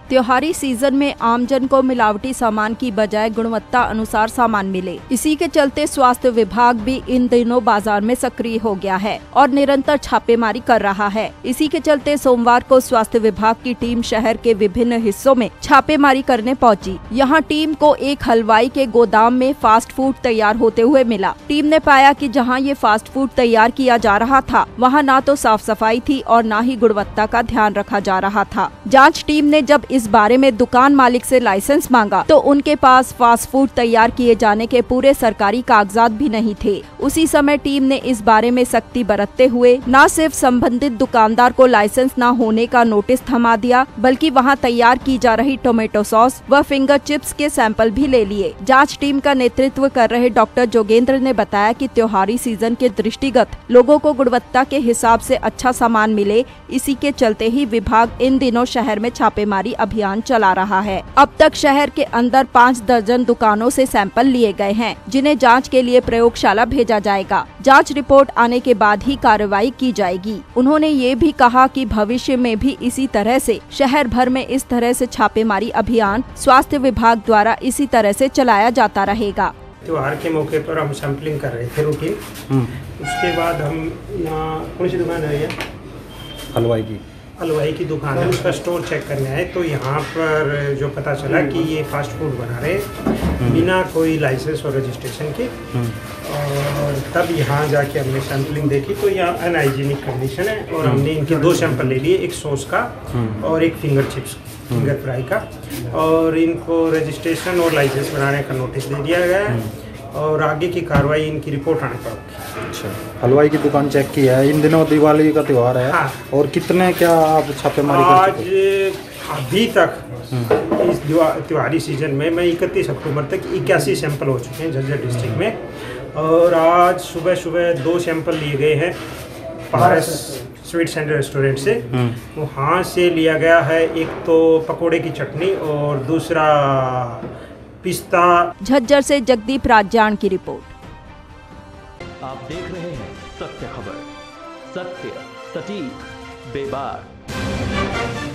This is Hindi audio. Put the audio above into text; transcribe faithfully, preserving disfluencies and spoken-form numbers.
त्योहारी सीजन में आमजन को मिलावटी सामान की बजाय गुणवत्ता अनुसार सामान मिले। इसी के चलते स्वास्थ्य विभाग भी इन दिनों बाजार में सक्रिय हो गया है और निरंतर छापेमारी कर रहा है। इसी के चलते सोमवार को स्वास्थ्य विभाग की टीम शहर के विभिन्न हिस्सों में छापेमारी करने पहुंची। यहां टीम को एक हलवाई के गोदाम में फास्ट फूड तैयार होते हुए मिला। टीम ने पाया कि जहां ये फास्ट फूड तैयार किया जा रहा था वहां ना तो साफ सफाई थी और न ही गुणवत्ता का ध्यान रखा जा रहा था। जांच टीम ने जब इस बारे में दुकान मालिक से लाइसेंस मांगा तो उनके पास फास्ट फूड तैयार किए जाने के पूरे सरकारी कागजात भी नहीं थे। उसी समय टीम ने इस बारे में सख्ती बरतते हुए न सिर्फ संबंधित दुकानदार को लाइसेंस न होने का नोटिस थमा दिया, बल्कि वहां तैयार की जा रही टोमेटो सॉस व फिंगर चिप्स के सैंपल भी ले लिए। जांच टीम का नेतृत्व कर रहे डॉक्टर जोगेंद्र ने बताया कि त्योहारी सीजन के दृष्टिगत लोगों को गुणवत्ता के हिसाब से अच्छा सामान मिले, इसी के चलते ही विभाग इन दिनों शहर में छापेमारी अभियान चला रहा है। अब तक शहर के अंदर पाँच दर्जन दुकानों से सैंपल लिए गए हैं, जिन्हें जांच के लिए प्रयोगशाला भेजा जाएगा। जांच रिपोर्ट आने के बाद ही कार्रवाई की जाएगी। उन्होंने ये भी कहा कि भविष्य में भी इसी तरह से शहर भर में इस तरह से छापेमारी अभियान स्वास्थ्य विभाग द्वारा इसी तरह से चलाया जाता रहेगा। त्योहार के मौके पर हम सैंपलिंग कर रहे थे रूटीन। उसके बाद हम यहाँ कौन सी दुकान है, ये हलवाई की हलवाई की दुकान है, उसका स्टोर चेक करने आए तो यहाँ पर जो पता चला कि ये फास्ट फूड बना रहे बिना कोई लाइसेंस और रजिस्ट्रेशन के। और तब यहाँ जाके हमने सैंपलिंग देखी तो यहाँ अनहाइजीनिक कंडीशन है और हमने इनके दो सैंपल ले लिए, एक सॉस का और एक फिंगर चिप्स फिंगर फ्राई का, और इनको रजिस्ट्रेशन और लाइसेंस बनाने का नोटिस दे दिया गया है और आगे की कार्रवाई इनकी रिपोर्ट आने पर होगी। अच्छा, हलवाई की दुकान चेक की है। इन दिनों दिवाली का त्यौहार है। हाँ। और कितने क्या आप छापेमारी कर चुके? आज अभी तक इस त्योहारी सीजन में मैं इकतीस अक्टूबर तक इक्यासी सैंपल हो चुके हैं झज्जर डिस्ट्रिक्ट में, और आज सुबह सुबह दो सैंपल लिए गए हैं पारस स्वीट्स एंड रेस्टोरेंट से। वहाँ से लिया गया है एक तो पकोड़े की चटनी और दूसरा पिस्ता। झज्जर से जगदीप राजान की रिपोर्ट। आप देख रहे हैं सत्य खबर, सत्य सटीक बेबाक।